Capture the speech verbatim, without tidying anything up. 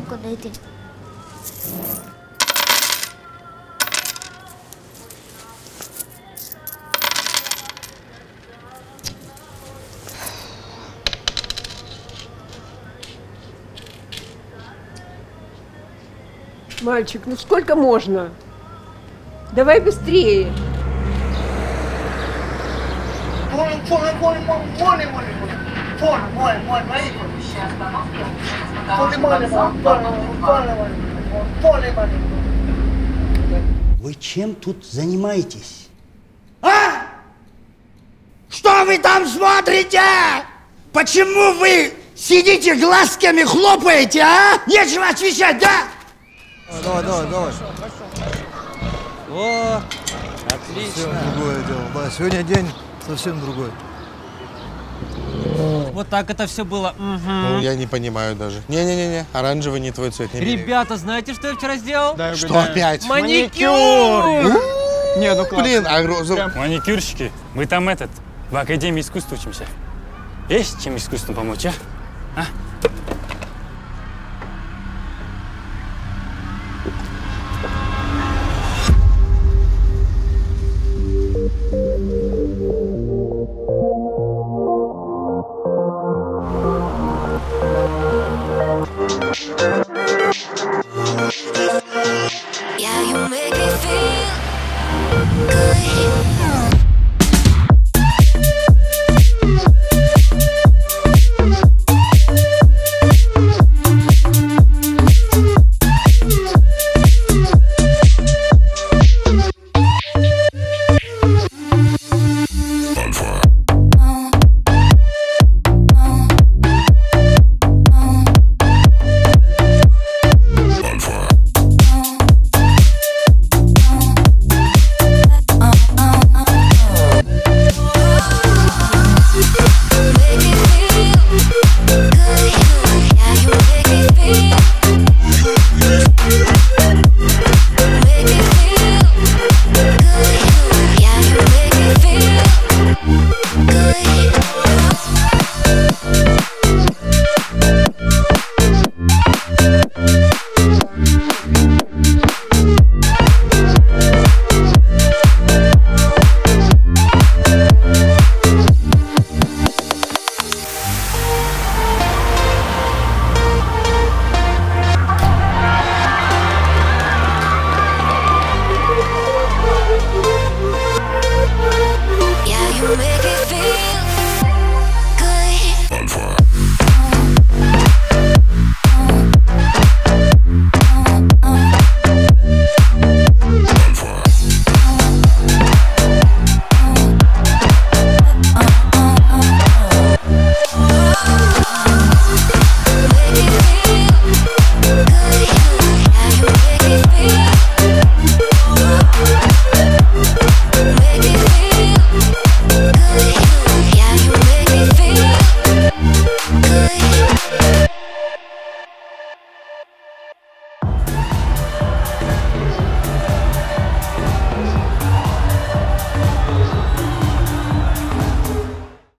куда идти. Мальчик, ну сколько можно? Давай быстрее. Вы чем тут занимаетесь? А? Что вы там смотрите? Почему вы сидите глазками хлопаете, а? Нечего отвечать, да? Давай, давай, давай. О, отлично. Совсем другое дело. Да, сегодня день совсем другой. Вот так это все было. Угу. Ну, я не понимаю даже. Не-не-не, оранжевый не твой цвет. Не Ребята, знаете, что я вчера сделал? да, что опять? Маникюр! Не, ну классно. Блин, а розовый... Маникюрщики, мы там этот, в Академии искусств учимся. Есть чем искусству помочь, а? А?